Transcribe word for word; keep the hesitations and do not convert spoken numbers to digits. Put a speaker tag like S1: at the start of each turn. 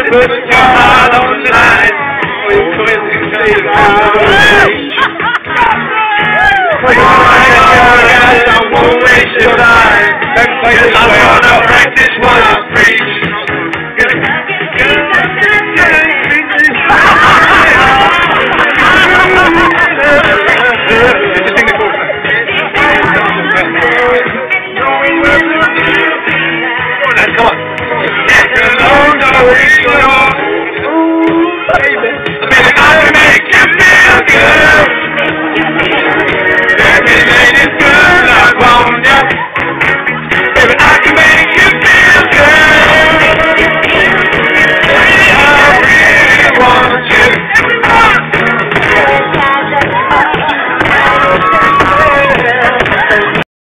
S1: put your heart on the line. We put it together. I won't waste your time. I'm gonna practice what I preach. Come on.